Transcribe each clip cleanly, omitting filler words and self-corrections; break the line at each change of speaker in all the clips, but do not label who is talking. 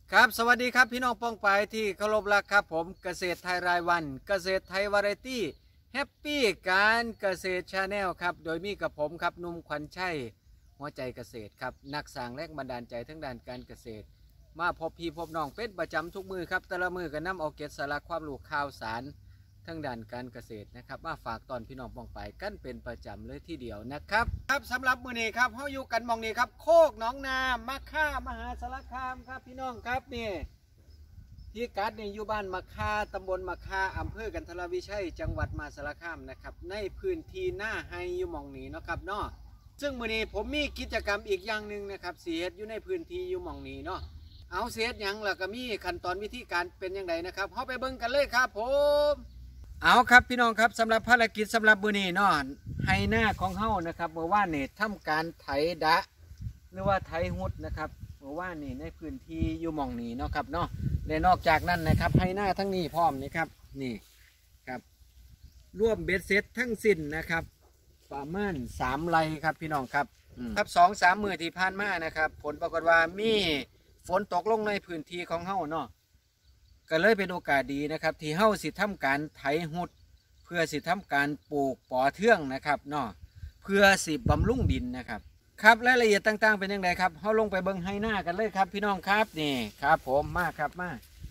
ครับสวัสดีครับพี่น้องป้องปายที่เคารพรักครับผมเกษตรไทยรายวันเกษตรไทยวาไรตี้แฮปปี้การเกษตรชาแนลครับโดยมีกับผมครับนุ่มขวัญชัยหัวใจเกษตรครับนักสร้างแรงบันดาลใจทั้งด้านการเกษตรมาพบพี่พบน้องเป็นประจำทุกมือครับแต่ละมือก็นำเอาเกษตรสาระความรู้ข่าวสารทั้งด้านการเกษตรนะครับมาฝากตอนพี่น้องป้องปายกันเป็นประจำเลยที่เดียวนะครับครับสำหรับมือนี้ครับเฮาอยู่กันมองนี้ครับโคกหนองนามะค่ามหาสารคามครับพี่น้องครับนี่ที่กัดนี่อยู่บ้านมะค่าตำบลมะค่าอำเภอกันทรวิชัยจังหวัดมหาสารคามนะครับในพื้นที่หน้าไฮอยู่มองนี้เนาะครับเนาะซึ่งมือนี้ผมมีกิจกรรมอีกอย่างหนึ่งนะครับเสียดอยู่ในพื้นที่อยู่มองนี้เนาะเอาเสียดยังแล้วก็มีขั้นตอนวิธีการเป็นยังไงนะครับเข้าไปเบิ่งกันเลยครับผมเอาครับพี่น้องครับสำหรับภารกิจสำหรับมือนี้เนาะไฮหน้าของเฮานะครับเมื่อวานนี่ทำการไถดะหรือว่าไถหุดนะครับเมื่อวานนี่ในพื้นที่อยู่มองนี้เนาะครับเนาะและนอกจากนั้นนะครับไฮหน้าทั้งนี้พร้อมนี่ครับนี่ครับร่วมเบ็ดเสร็จทั้งสิ้นนะครับประมาณ3 ไร่ครับพี่น้องครับครับ2-3 มื้อที่ผ่านมานะครับผลปรากฏว่ามีฝนตกลงในพื้นที่ของเฮาเนาะก็เลยเป็นโอกาสดีนะครับที่เฮาสิทำการไถหุดเพื่อสิทำการปลูกปอเทืองนะครับเนาะเพื่อสิบำรุงดินนะครับครับรายละเอียดต่างๆเป็นยังไงครับเฮาลงไปเบิ่งไฮหน้ากันเลยครับพี่น้องครับนี่ครับผมมาครับมา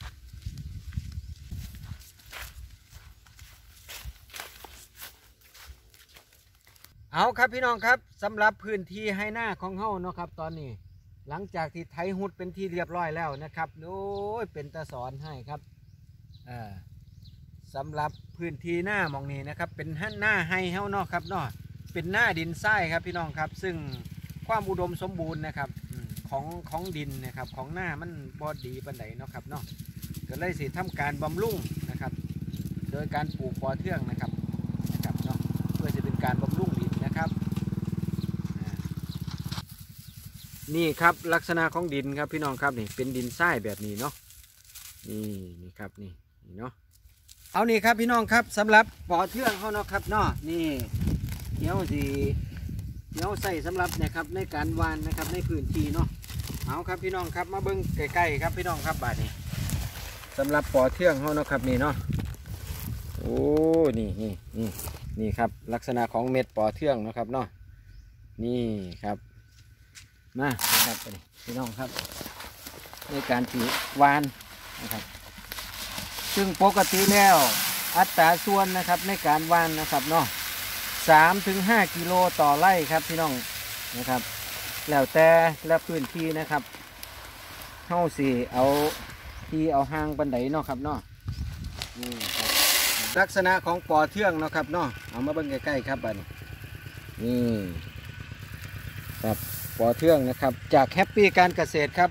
เอาครับพี่น้องครับสำหรับพื้นที่ไฮหน้าของเฮาเนาะครับตอนนี้หลังจากที่ไถหุดเป็นที่เรียบร้อยแล้วนะครับโอ้ยเป็นตาสอนให้ครับสำหรับพื้นที่หน้ามองนี้นะครับเป็นหน้าไฮเฮาเนาะครับเนาะเป็นหน้าดินทรายครับพี่น้องครับซึ่งความอุดมสมบูรณ์นะครับของดินนะครับของหน้ามันบอดีปานใดเนาะครับเนาะก็เลยสิทำการบำรุงนะครับโดยการปลูกปอเทืองนะครับเนาะเพื่อจะเป็นการบำรุงดินนะครับนี่ครับลักษณะของดินครับพี่น้องครับนี่เป็นดินทรายแบบนี้เนาะนี่ครับนี่เนาะเอานี่ครับพี่น้องครับสำหรับปอเทืองเขาเนาะครับเนาะนี่เดี๋ยวใส่สำหรับนะครับในการวานนะครับในพื้นที่เนาะเอาครับพี่น้องครับมาเบิ้งใกล้ๆครับพี่น้องครับบาดนี้สำหรับปอเทืองเขาเนาะครับนี่เนาะโอ้นี่ครับลักษณะของเม็ดปอเทืองนะครับเนาะนี่ครับมาครับพี่น้องครับในการตีวานนะครับซึ่งปกติแล้วอัตราส่วนนะครับในการวานนะครับเนาะ3-5 กิโลต่อไร่ครับพี่น้องนะครับแล้วแต่และพื้นที่นะครับเข้าสี่เอาที่เอาห่างบันไดเนาะครับเนาะนี่ครับลักษณะของปอเทืองเนาะครับเนาะเอามาเบิ่งใกล้ๆครับบัดนี่ครับปอเทืองนะครับจากแฮปปี้การเกษตรครับ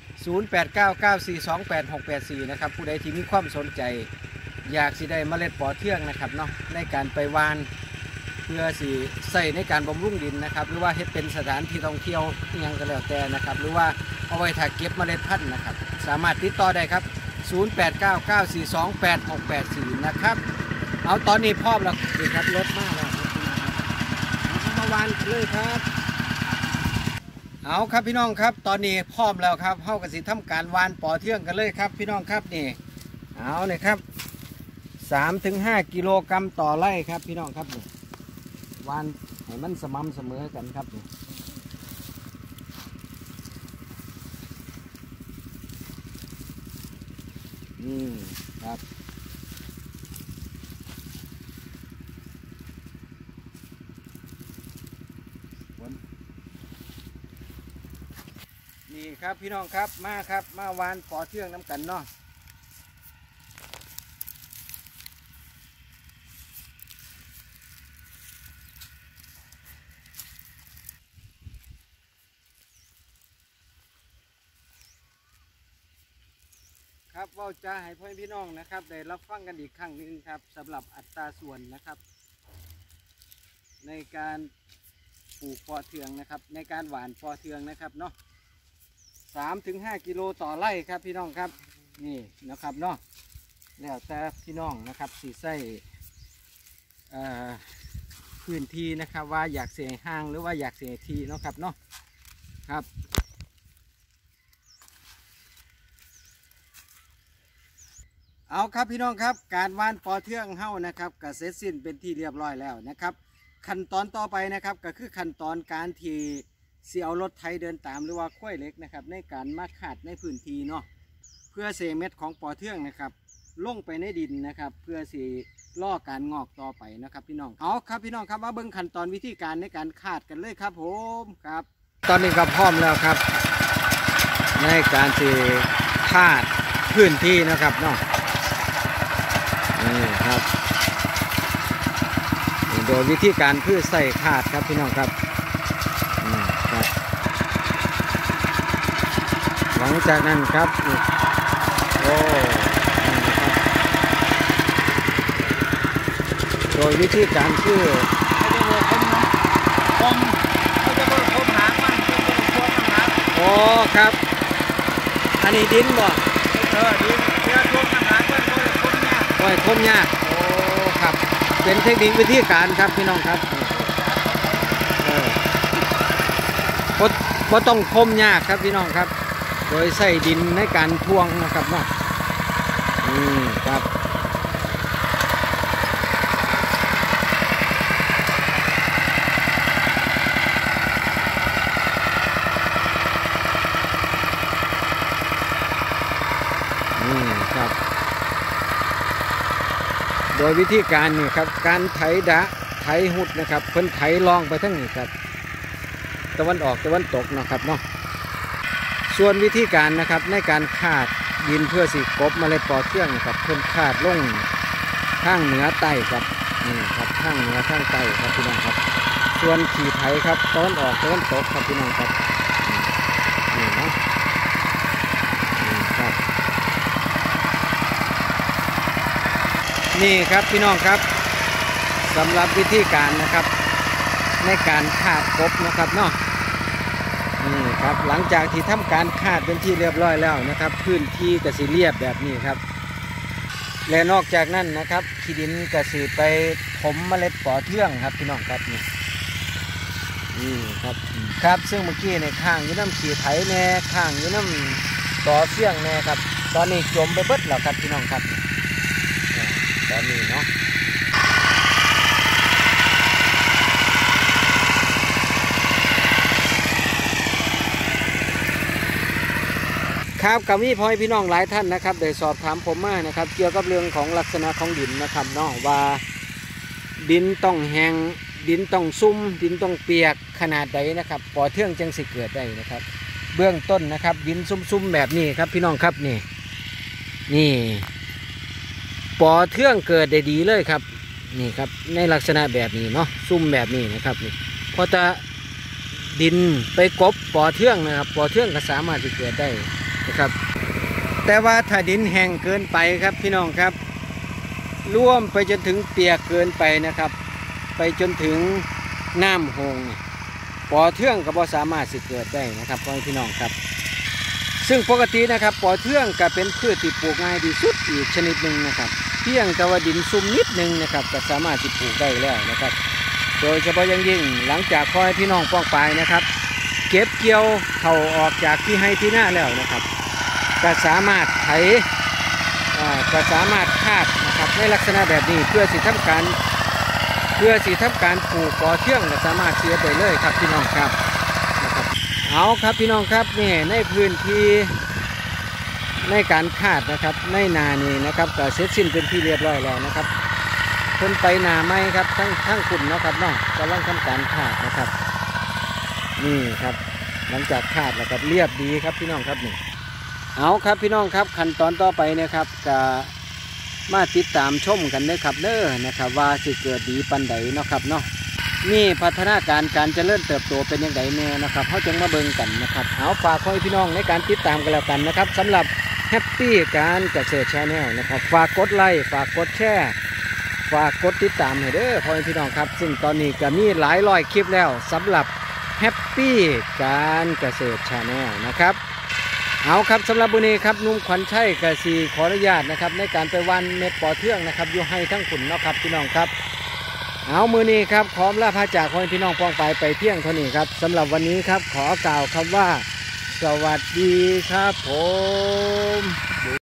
0899428684นะครับผู้ใดที่มีความสนใจอยากสิได้เมล็ดปอเทืองนะครับเนาะในการไปวานเพื่อสิใส่ในการบำรุงดินนะครับหรือว่าเฮ็ดเป็นสถานที่ท่องเที่ยวยังก็แล้วแต่นะครับหรือว่าเอาไว้ถ้าเก็บเมล็ดพันธุ์นะครับสามารถติดต่อได้ครับ0899428684นะครับเอาตอนนี้พร้อมแล้วครับรถมากแล้วเอามาวานเลยครับเอาครับพี่น้องครับตอนนี้พร้อมแล้วครับเข้ากับสิทำการวานปอเทืองกันเลยครับพี่น้องครับนี่เอาเลยครับ3-5 กิโลกรัมต่อไร่ครับพี่น้องครับวานให้มันสม่ำเสมอกันครับนี่ครับนี่ครับพี่น้องครับมาครับมาวานปอเทืองน้ำกันเนาะครับว่าจะให้พ่อพี่น้องนะครับได้รับฟังกันอีกครั้งหนึ่งครับสำหรับอัตราส่วนนะครับในการปลูกปอเทืองนะครับในการหว่านปอเทืองนะครับเนาะ3-5 กิโลต่อไร่ครับพี่น้องครับนี่นะครับเนาะแล้วแต่พี่น้องนะครับสีไส้พื้นที่นะครับว่าอยากเสียห่างหรือว่าอยากเสียทีเนาะครับเนาะครับเอาครับพี่น้องครับการว่านปอเทืองเฮ้านะครับก็เสร็จสิ้นเป็นที่เรียบร้อยแล้วนะครับขั้นตอนต่อไปนะครับก็คือขั้นตอนการที่เสียเอารถไถเดินตามหรือว่าค้อยเหล็กนะครับในการมาขาดในพื้นที่เนาะเพื่อเซเม็ดของปอเทืองนะครับลงไปในดินนะครับเพื่อสีล่อการงอกต่อไปนะครับพี่น้องเอาครับพี่น้องครับมาเบิ่งขั้นตอนวิธีการในการขาดกันเลยครับผมครับตอนนี้ก็พร้อมแล้วครับในการที่ขาดพื้นที่นะครับเนาะนี่ครับโดยวิธีการพืชใส่ขาดครับพี่น้องครับครับหลังจากนั้นครับโอ้โดยวิธีการคือเขาจะเบิกคมหางมันจะเบิกคมหางโอ้ครับอันนี้ดินบ่ดินเพื่อคมหางมันโอ้ยคมยากโอ้ครับเป็นเทคนิควิธีการครับพี่น้องครับก็ต้องคมยากครับพี่น้องครับโดยใส่ดินในการทวงนะครับเนาะครับครับโดยวิธีการนี่ครับการไถดะไถหุดนะครับเพิ่นไถลองไปทั้งนี้ครับตะวันออกตะวันตกนะครับเนาะส่วนวิธีการนะครับในการขาดดินเพื่อสีกบเมล็ดปอเทืองครับเพิ่นขาดลงข้างเหนือใต้ครับนี่ครับข้างเหนือข้างใต้ครับพี่น้องครับส่วนขี่ไถครับตะวันออกตะวันตกครับพี่น้องครับนี่เนาะนี่ครับนี่ครับพี่น้องครับสำหรับวิธีการนะครับในการขาดกบนะครับเนาะนี่ครับหลังจากที่ทำการขาดเป็นที่เรียบร้อยแล้วนะครับพื้นที่กสิเรียบแบบนี้ครับและนอกจากนั้นนะครับขี้ดินกสิไปถมเมล็ดปอเทืองครับพี่น้องครับนี่ครับครับซึ่งเมื่อกี้ในข้างอยู่น้ำขี้ไถแน่ข้างอยู่น้ำต่อเสี่ยงแน่ครับตอนนี้จมไปเบิดแล้วครับพี่น้องครับตอนนี้เนาะครับกับมีพ่อพี่น้องหลายท่านนะครับได้สอบถามผมมานะครับเกี่ยวกับเรื่องของลักษณะของดินนะครับเนาะว่าดินต้องแห้งดินต้องซุ่มดินต้องเปียกขนาดใดนะครับปอเทืองจึงสิเกิดได้นะครับเบื้องต้นนะครับดินซุ่มๆแบบนี้ครับพี่น้องครับนี่ปอเทืองเกิดได้ดีเลยครับนี่ครับในลักษณะแบบนี้เนาะซุ่มแบบนี้นะครับนี่พอจะดินไปกบปอเทืองนะครับปอเทืองก็สามารถจะเกิดได้นะครับแต่ว่าถ้าดินแห้งเกินไปครับพี่น้องครับร่วมไปจนถึงเปียกเกินไปนะครับไปจนถึงน้ำหงปอเทืองก็บ่สามารถสิเกิดได้นะครับพี่น้องครับซึ่งปกตินะครับปอเทืองก็เป็นพืชที่ปลูกง่ายที่สุดอีกชนิดหนึ่งนะครับเพียงแต่ว่าดินซุ่มนิดนึงนะครับก็สามารถที่ปลูกได้แล้วนะครับโดยเฉพาะอย่างยิ่งหลังจากพ่อพี่น้องป้องปลายนะครับเก็บเกี่ยวเขาออกจากที่ให้ที่หน้าแล้วนะครับก็สามารถไถก็สามารถคาดนะครับในลักษณะแบบนี้เพื่อสิทำการปลูกปอเทืองก็สามารถเสียได้เลยครับพี่น้องครับนะครับเอาครับพี่น้องครับนี่ในพื้นที่ในการคาดนะครับในนานี้นะครับก็เสร็จสิ้นเป็นที่เรียบร้อยแล้วนะครับคนไปนาไม้ครับทั้งขุ่นนะครับเนาะกำลังทำการคาดนะครับนี่ครับหลังจากคาดแล้วครับเรียบดีครับพี่น้องครับนี่เอาครับพี่น้องครับขั้นตอนต่อไปนะครับก็มาติดตามชมกันเลยครับนะครับว่าสิเกิดดีปันใดเนาะครับเนาะนี่พัฒนาการเจริญเติบโตเป็นยังไงแน่นะครับเขาจึงมาเบิ่งกันนะครับเอาฝากพ่อพี่น้องในการติดตามกันแล้วกันนะครับสำหรับแฮปปี้การเกษตรชาแนลนะครับฝากกดไลค์ฝากกดแชร์ฝากกดติดตามให้เด้อพ่อพี่น้องครับซึ่งตอนนี้ก็มีหลายร้อยคลิปแล้วสำหรับแฮปปี้การเกษตรชาแนลนะครับเอาครับสำหรับวันนี้ครับนุ่มขวัญชัยกสีขออนุญาตนะครับในการไปวันเม็ดปอเทืองนะครับอยู่ให้ทั้งขุนเนาะครับพี่น้องครับเอามือนี้ครับขอลาพาจากพ่อพี่น้องป้องไปเพียงเท่านี้ครับสำหรับวันนี้ครับขอกล่าวคำว่าสวัสดีครับผม